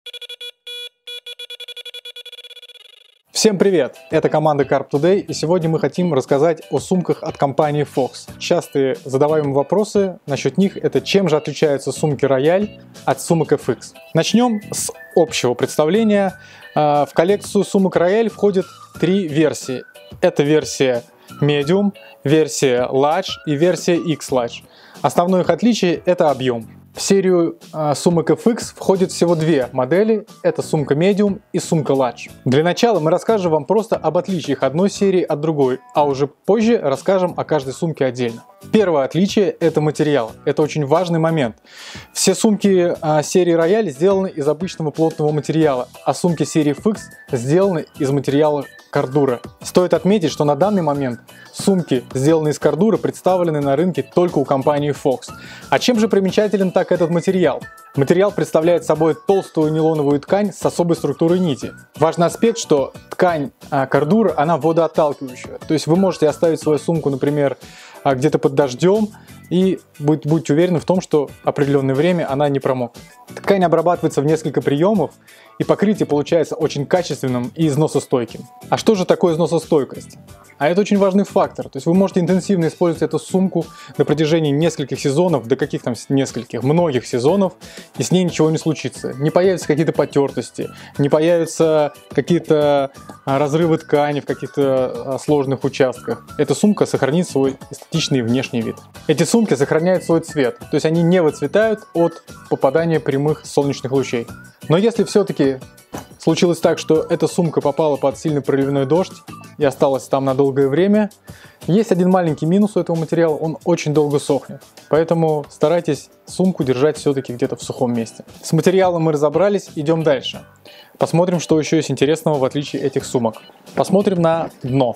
Всем привет! Это команда Carp Today, и сегодня мы хотим рассказать о сумках от компании Fox. Частые задаваемые вопросы насчет них — это чем же отличаются сумки Royale от сумок FX. Начнем с общего представления. В коллекцию сумок Royale входят три версии. Это версия Medium, версия Large и версия X-Large. Основное их отличие — это объем. В серию сумок FX входит всего две модели, это сумка Medium и сумка Large. Для начала мы расскажем вам просто об отличиях одной серии от другой, а уже позже расскажем о каждой сумке отдельно. Первое отличие — это материал. Это очень важный момент. Все сумки серии Royale сделаны из обычного плотного материала, а сумки серии FX сделаны из материала кордура. Стоит отметить, что на данный момент сумки, сделанные из кордура, представлены на рынке только у компании Fox. А чем же примечателен так этот материал? Материал представляет собой толстую нейлоновую ткань с особой структурой нити. Важный аспект, что ткань кордура, она водоотталкивающая. То есть вы можете оставить свою сумку, например, где-то под дождем, и будьте уверены в том, что определенное время она не промокнет. Ткань обрабатывается в несколько приемов, и покрытие получается очень качественным и износостойким. А что же такое износостойкость? А это очень важный фактор. То есть вы можете интенсивно использовать эту сумку на протяжении нескольких сезонов, до каких там многих сезонов, и с ней ничего не случится. Не появятся какие-то потертости, не появятся какие-то разрывы ткани в каких-то сложных участках. Эта сумка сохранит свой эстетичный внешний вид. Эти сумки сохраняют свой цвет, то есть они не выцветают от попадания прямых солнечных лучей. Но если все-таки случилось так, что эта сумка попала под сильный проливной дождь и осталась там на долгое время, есть один маленький минус у этого материала: он очень долго сохнет. Поэтому старайтесь сумку держать все-таки где-то в сухом месте. С материалом мы разобрались, идем дальше. Посмотрим, что еще есть интересного в отличие этих сумок. Посмотрим на дно.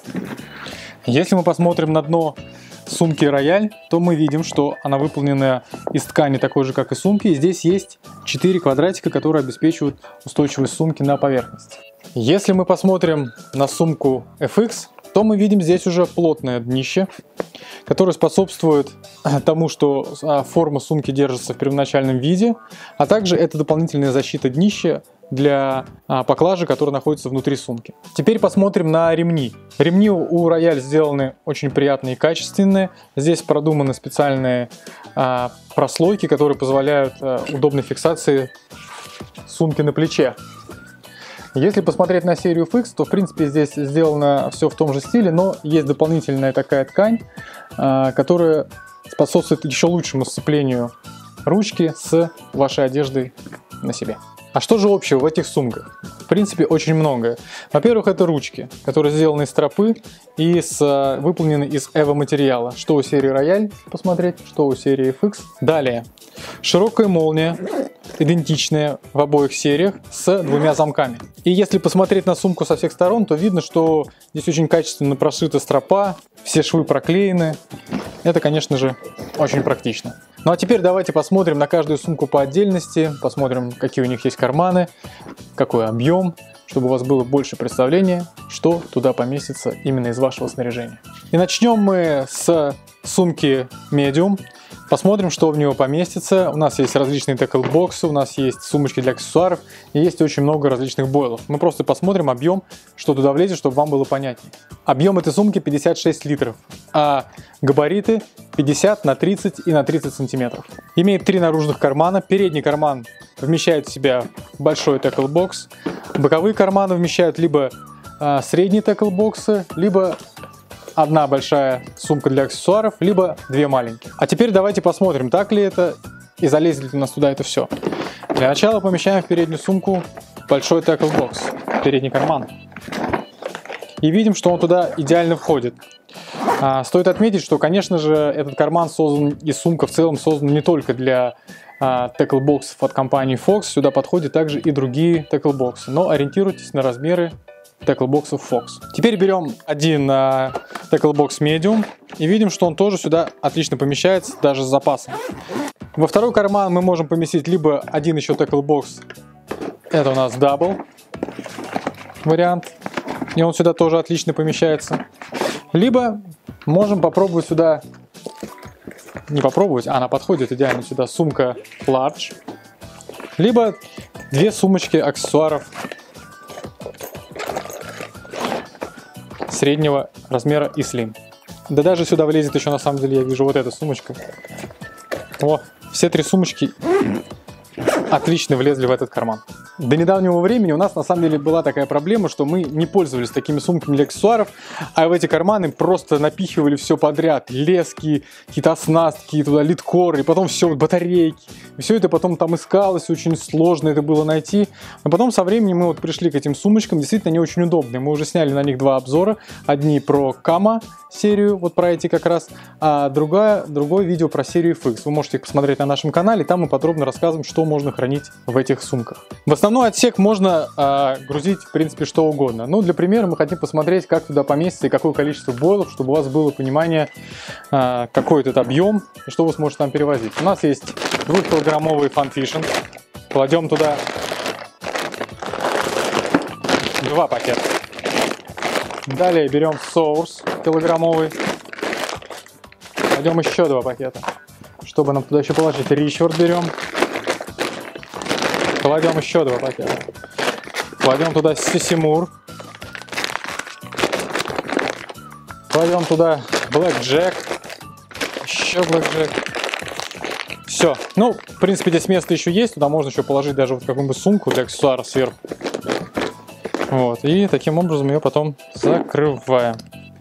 Если мы посмотрим на дно сумки Royale, то мы видим, что она выполнена из ткани такой же, как и сумки. И здесь есть 4 квадратика, которые обеспечивают устойчивость сумки на поверхности. Если мы посмотрим на сумку FX, то мы видим здесь уже плотное днище, которое способствует тому, что форма сумки держится в первоначальном виде, а также это дополнительная защита днища для поклажи, которая находится внутри сумки. Теперь посмотрим на ремни. Ремни у Royale сделаны очень приятные и качественные. Здесь продуманы специальные прослойки, которые позволяют удобной фиксации сумки на плече. Если посмотреть на серию FX, то в принципе здесь сделано все в том же стиле, но есть дополнительная такая ткань, которая способствует еще лучшему сцеплению ручки с вашей одеждой на себе. А что же общего в этих сумках? В принципе, очень многое. Во-первых, это ручки, которые сделаны из стропы и выполнены из эво-материала. Что у серии Royale посмотреть, что у серии FX. Далее, широкая молния, идентичная в обоих сериях, с двумя замками. И если посмотреть на сумку со всех сторон, то видно, что здесь очень качественно прошита стропа, все швы проклеены. Это, конечно же, очень практично. Ну а теперь давайте посмотрим на каждую сумку по отдельности, посмотрим, какие у них есть карманы, какой объем, чтобы у вас было больше представления, что туда поместится именно из вашего снаряжения. И начнем мы с сумки Medium. Посмотрим, что в него поместится. У нас есть различные тэкл-боксы, у нас есть сумочки для аксессуаров и есть очень много различных бойлов. Мы просто посмотрим объем, что туда влезет, чтобы вам было понятнее. Объем этой сумки 56 литров, а габариты 50 на 30 и на 30 сантиметров. Имеет 3 наружных кармана. Передний карман вмещает в себя большой тэкл-бокс. Боковые карманы вмещают либо средние тэкл-боксы, либо одна большая сумка для аксессуаров, либо две маленькие. А теперь давайте посмотрим, так ли это и залезет ли у нас туда это все. Для начала помещаем в переднюю сумку большой тэкл-бокс, передний карман. И видим, что он туда идеально входит. Стоит отметить, что, конечно же, этот карман создан, и сумка в целом создана не только для тэкл-боксов от компании Fox. Сюда подходят также и другие тэкл-боксы, но ориентируйтесь на размеры тэкл-боксов Fox. Теперь берем один тэкл-бокс Medium и видим, что он тоже сюда отлично помещается, даже с запасом. Во второй карман мы можем поместить либо один еще тэкл-бокс, это у нас Double вариант, и он сюда тоже отлично помещается. Либо можем попробовать сюда, не попробовать, она подходит идеально сюда, сумка Large. Либо Две сумочки аксессуаров среднего размера и слим. Да даже сюда влезет еще, на самом деле, я вижу вот эта сумочка. О, все три сумочки отлично влезли в этот карман. До недавнего времени у нас на самом деле была такая проблема, что мы не пользовались такими сумками для аксессуаров, а в эти карманы просто напихивали все подряд. Лески, какие-то оснастки, туда литкоры, и потом все, батарейки. И все это потом там искалось, очень сложно это было найти. Но потом со временем мы вот пришли к этим сумочкам, действительно они очень удобные. Мы уже сняли на них два обзора. Одни про Kama серию, вот про эти как раз, а другое видео про серию FX. Вы можете их посмотреть на нашем канале, там мы подробно рассказываем, что можно хранить в этих сумках. В основной отсек можно грузить, в принципе, что угодно. Ну, для примера мы хотим посмотреть, как туда поместится и какое количество бойлов, чтобы у вас было понимание, какой этот объем и что вы сможете там перевозить. У нас есть 2-килограммовый Funfish. Кладем туда 2 пакета. Далее берем Source килограммовый. Кладем еще 2 пакета. Чтобы нам туда еще положить, Richard берем. Кладем еще 2 пакета. Кладем туда Sissimur. Кладем туда Blackjack. Еще Blackjack. Все. Ну, в принципе, здесь место еще есть. Туда можно еще положить даже вот какую-нибудь сумку для аксессуаров сверху. Вот. И таким образом ее потом закрываем.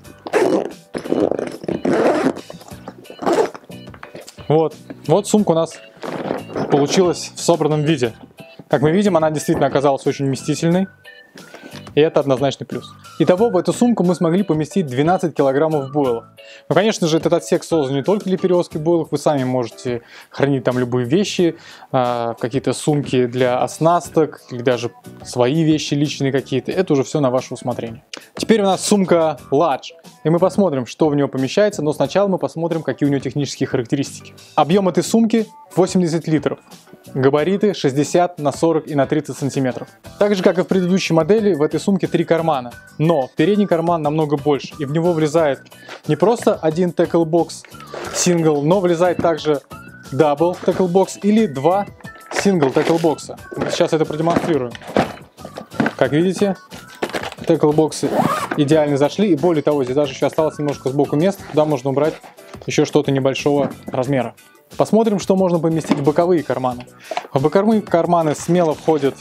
Вот сумка у нас получилась в собранном виде. Как мы видим, она действительно оказалась очень вместительной. И это однозначный плюс. Итого в эту сумку мы смогли поместить 12 килограммов бойлов. Ну, конечно же, этот отсек создан не только для перевозки бойлов. Вы сами можете хранить там любые вещи, какие-то сумки для оснасток, или даже свои вещи личные какие-то. Это уже все на ваше усмотрение. Теперь у нас сумка Large. И мы посмотрим, что в нее помещается, но сначала мы посмотрим, какие у нее технические характеристики. Объем этой сумки 80 литров. Габариты 60 на 40 и на 30 сантиметров. Так же, как и в предыдущей модели, в этой сумке 3 кармана. Но передний карман намного больше, и в него влезает не просто один tackle-box single, но влезает также double tackle-box или 2 single tackle-бокса. Сейчас это продемонстрирую. Как видите, tackle-боксы идеально зашли, и более того, здесь даже еще осталось немножко сбоку места, туда можно убрать еще что-то небольшого размера. Посмотрим, что можно поместить в боковые карманы. В боковые карманы смело входит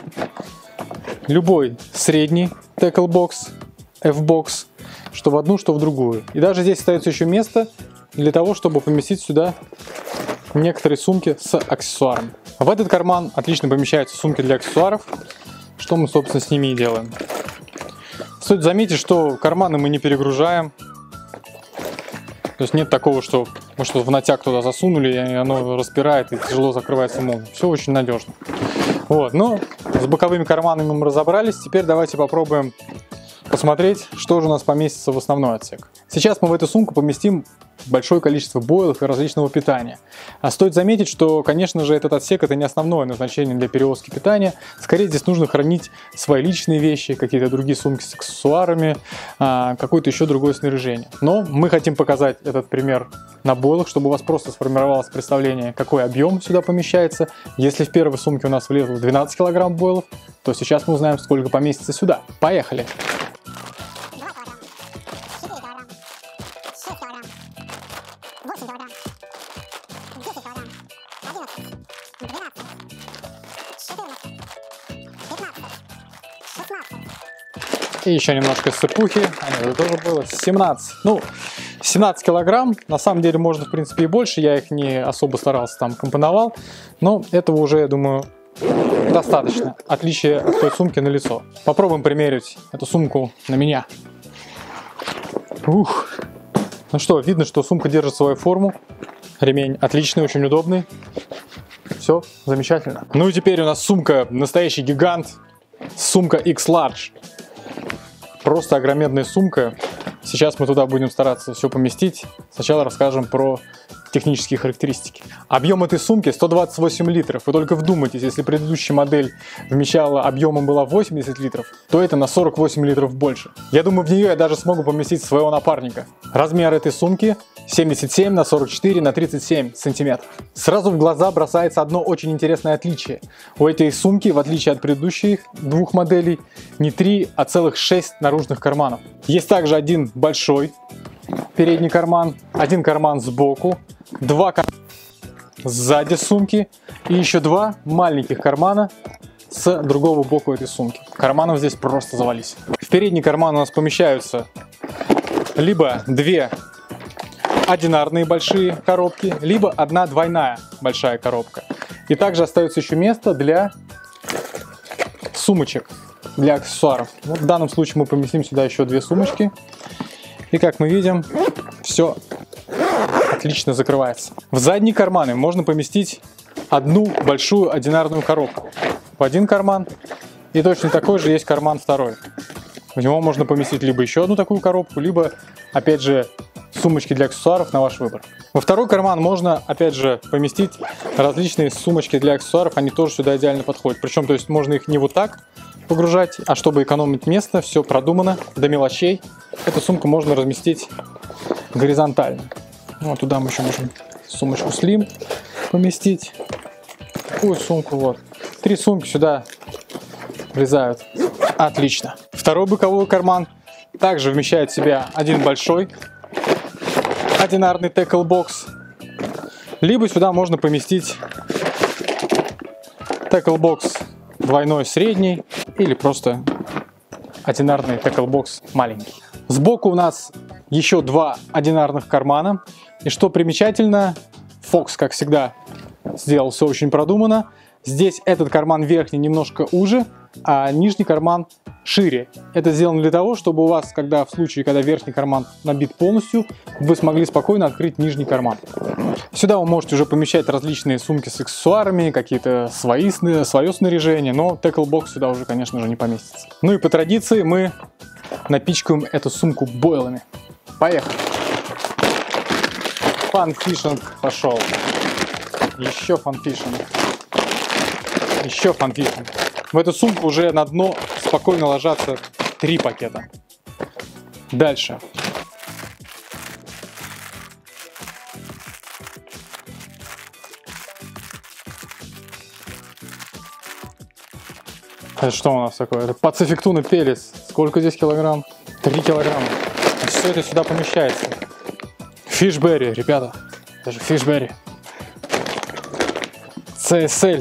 любой средний tackle-бокс, F-бокс, что в одну, что в другую. И даже здесь остается еще место для того, чтобы поместить сюда некоторые сумки с аксессуарами. В этот карман отлично помещаются сумки для аксессуаров, что мы, собственно, с ними и делаем. Стоит заметить, что карманы мы не перегружаем. То есть нет такого, что мы что-то в натяг туда засунули, и оно распирает и тяжело закрывается молнией. Все очень надежно. Вот, ну, с боковыми карманами мы разобрались. Теперь давайте попробуем посмотреть, что же у нас поместится в основной отсек. Сейчас мы в эту сумку поместим большое количество бойлов и различного питания. А стоит заметить, что, конечно же, этот отсек — это не основное назначение для перевозки питания. Скорее, здесь нужно хранить свои личные вещи, какие-то другие сумки с аксессуарами, какое-то еще другое снаряжение. Но мы хотим показать этот пример на бойлах, чтобы у вас просто сформировалось представление, какой объем сюда помещается. Если в первой сумке у нас влезло 12 килограмм бойлов, то сейчас мы узнаем, сколько поместится сюда. Поехали! И еще немножко сыпухи, это тоже было 17. Ну, 17 килограмм, на самом деле можно, в принципе, и больше, я их не особо старался там компоновал, но этого уже, я думаю, достаточно. Отличие от той сумки налицо. Попробуем примерить эту сумку на меня. Ух. Ну что, видно, что сумка держит свою форму. Ремень отличный, очень удобный. Все замечательно. Ну и теперь у нас сумка настоящий гигант. Сумка X-Large. Просто огроменная сумка. Сейчас мы туда будем стараться все поместить. Сначала расскажем про технические характеристики. Объем этой сумки 128 литров. Вы только вдумайтесь, если предыдущая модель вмещала объемом была 80 литров, то это на 48 литров больше. Я думаю, в нее я даже смогу поместить своего напарника. Размер этой сумки 77 на 44 на 37 сантиметров. Сразу в глаза бросается одно очень интересное отличие. У этой сумки, в отличие от предыдущих двух моделей, не 3, а целых 6 наружных карманов. Есть также один большой передний карман, один карман сбоку, два кармана сзади сумки и еще два маленьких кармана с другого боку этой сумки. Карманов здесь просто завались. В передний карман у нас помещаются либо две одинарные большие коробки, либо одна двойная большая коробка. И также остается еще место для сумочек, для аксессуаров. Вот в данном случае мы поместим сюда еще две сумочки. И как мы видим, все отлично закрывается. В задние карманы можно поместить одну большую одинарную коробку в один карман. И точно такой же есть карман второй. В него можно поместить либо еще одну такую коробку, либо, опять же, сумочки для аксессуаров на ваш выбор. Во второй карман можно, опять же, поместить различные сумочки для аксессуаров. Они тоже сюда идеально подходят. Причем, то есть, можно их не вот так погружать, а чтобы экономить место, все продумано до мелочей. Эту сумку можно разместить горизонтально. Вот туда мы еще можем сумочку Slim поместить. Такую сумку, вот. 3 сумки сюда влезают. Отлично. Второй боковой карман также вмещает в себя один большой одинарный tackle-бокс. Либо сюда можно поместить tackle-бокс двойной средний или просто одинарный tackle-бокс маленький. Сбоку у нас еще два одинарных кармана. И что примечательно, Fox, как всегда, сделал все очень продуманно. Здесь этот карман верхний немножко уже, а нижний карман шире. Это сделано для того, чтобы у вас, в случае, когда верхний карман набит полностью, вы смогли спокойно открыть нижний карман. Сюда вы можете уже помещать различные сумки с аксессуарами, какие-то свое снаряжение, но tackle-бокс сюда уже, конечно же, не поместится. Ну и по традиции мы напичкаем эту сумку бойлами. Поехали! Фанфишинг пошел. Еще фанфишинг. Еще фанфишинг. В эту сумку уже на дно спокойно ложатся 3 пакета. Дальше. Это что у нас такое? Это Pacific Tuna Pelis. Сколько здесь килограмм? 3 килограмма. Все это сюда помещается. Фишберри, ребята. Даже фишберри. CSL.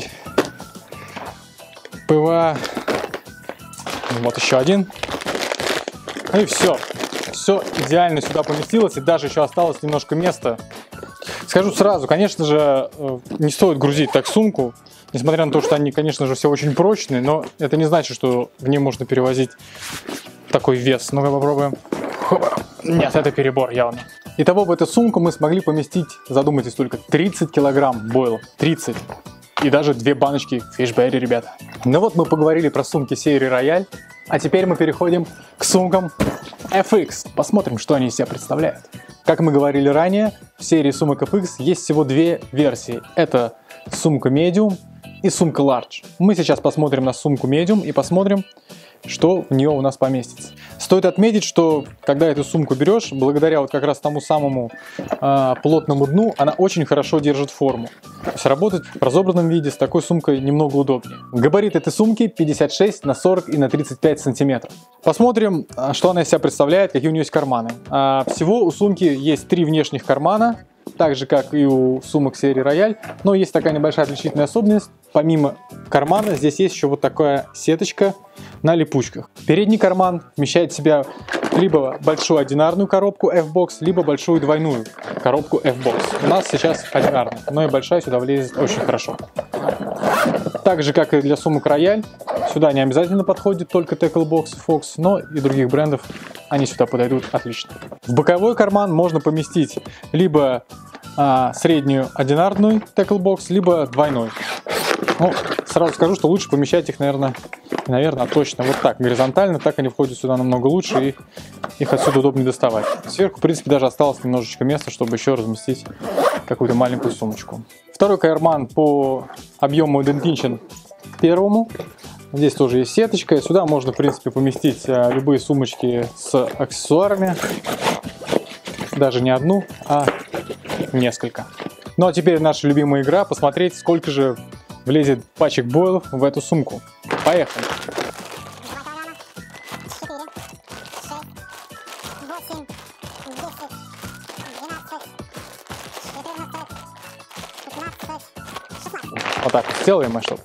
ПВА. Вот еще один. И все. Все идеально сюда поместилось. И даже еще осталось немножко места. Скажу сразу, конечно же, не стоит грузить так сумку. Несмотря на то, что они, конечно же, все очень прочные. Но это не значит, что в ней можно перевозить такой вес. Ну-ка попробуем. Нет, это перебор явно. Итого в эту сумку мы смогли поместить, задумайтесь только, 30 килограмм бойлов. 30. И даже 2 баночки фишберри, ребята. Ну вот мы поговорили про сумки серии Royal, а теперь мы переходим к сумкам FX. Посмотрим, что они из себя представляют. Как мы говорили ранее, в серии сумок FX есть всего 2 версии. Это сумка Medium и сумка Large. Мы сейчас посмотрим на сумку Medium и посмотрим, что в нее у нас поместится. Стоит отметить, что когда эту сумку берешь, благодаря вот как раз тому самому плотному дну, она очень хорошо держит форму. То есть работать в разобранном виде с такой сумкой немного удобнее. Габарит этой сумки 56 на 40 и на 35 сантиметров. Посмотрим, что она из себя представляет, какие у нее есть карманы. Всего у сумки есть 3 внешних кармана, так же как и у сумок серии Royal, но есть такая небольшая отличительная особенность. Помимо кармана здесь есть еще вот такая сеточка на липучках. Передний карман вмещает в себя либо большую одинарную коробку F-Box, либо большую двойную коробку F-Box. У нас сейчас одинарная, но и большая сюда влезет очень хорошо. Так же, как и для сумок Royal, сюда не обязательно подходит только tackle-бокс Fox, но и других брендов они сюда подойдут отлично. В боковой карман можно поместить либо среднюю одинарную tackle-бокс, либо двойной. Ну, сразу скажу, что лучше помещать их, наверное, точно вот так, горизонтально, так они входят сюда намного лучше, и их отсюда удобнее доставать. Сверху, в принципе, даже осталось немножечко места, чтобы еще разместить какую-то маленькую сумочку. Второй карман по объему идентичен первому. Здесь тоже есть сеточка. Сюда можно, в принципе, поместить любые сумочки с аксессуарами. Даже не одну, а несколько. Ну а теперь наша любимая игра. Посмотреть, сколько же влезет пачек бойлов в эту сумку. Поехали! Вот так сделаем, чтобы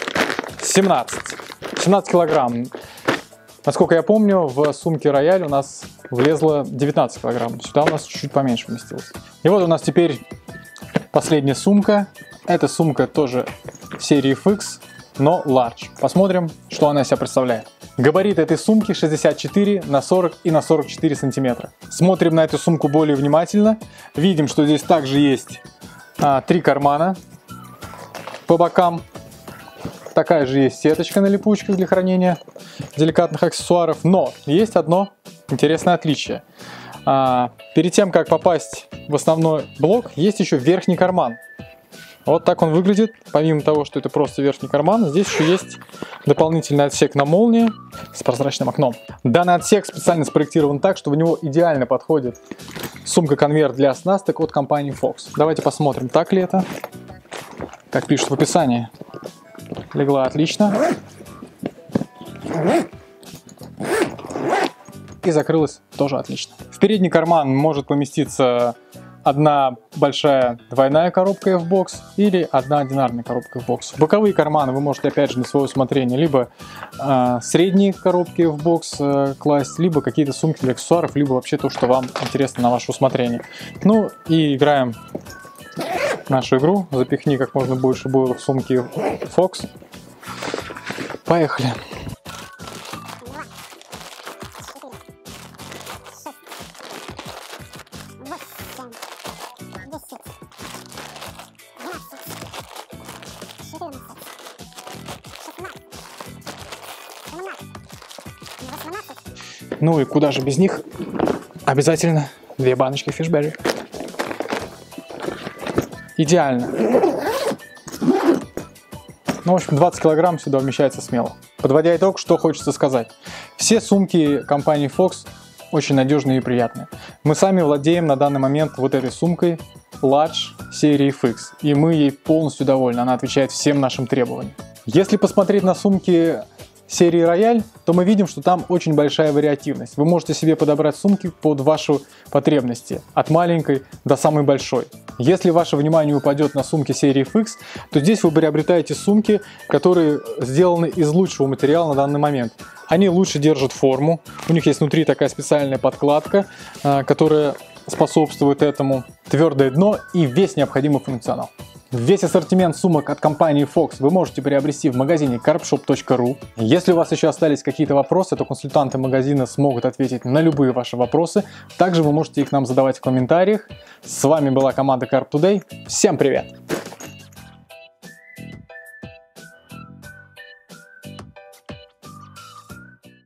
17 килограмм. Насколько я помню, в сумке Рояль у нас влезло 19 килограмм. Сюда у нас чуть-чуть поменьше вместилось. И вот у нас теперь последняя сумка. Эта сумка тоже серии FX, но large. Посмотрим, что она из себя представляет. Габарит этой сумки 64 на 40 и на 44 сантиметра. Смотрим на эту сумку более внимательно. Видим, что здесь также есть 3 кармана по бокам. Такая же есть сеточка на липучках для хранения деликатных аксессуаров. Но есть одно интересное отличие. Перед тем, как попасть в основной блок, есть еще верхний карман. Вот так он выглядит. Помимо того, что это просто верхний карман, здесь еще есть дополнительный отсек на молнии с прозрачным окном. Данный отсек специально спроектирован так, что в него идеально подходит сумка-конверт для оснасток от компании Fox. Давайте посмотрим, так ли это. Как пишут в описании. Легла отлично. И закрылась тоже отлично. В передний карман может поместиться одна большая двойная коробка F-Box или одна одинарная коробка F-Box. В боковые карманы вы можете опять же на свое усмотрение либо средние коробки F-Box класть, либо какие-то сумки для аксессуаров, либо вообще то, что вам интересно на ваше усмотрение. Ну и играем нашу игру. Запихни как можно больше бойлов в сумки Fox. Поехали. Ну и куда же без них? Обязательно 2 баночки фишберри. Идеально. Ну, в общем, 20 килограмм сюда вмещается смело. Подводя итог, что хочется сказать. Все сумки компании Fox очень надежные и приятные. Мы сами владеем на данный момент вот этой сумкой Large серии FX. И мы ей полностью довольны. Она отвечает всем нашим требованиям. Если посмотреть на сумки серии Рояль, то мы видим, что там очень большая вариативность. Вы можете себе подобрать сумки под ваши потребности, от маленькой до самой большой. Если ваше внимание упадет на сумки серии FX, то здесь вы приобретаете сумки, которые сделаны из лучшего материала на данный момент. Они лучше держат форму, у них есть внутри такая специальная подкладка, которая способствует этому, твердое дно и весь необходимый функционал. Весь ассортимент сумок от компании Fox вы можете приобрести в магазине carpshop.ru. Если у вас еще остались какие-то вопросы, то консультанты магазина смогут ответить на любые ваши вопросы. Также вы можете их нам задавать в комментариях. С вами была команда Carp Today. Всем привет!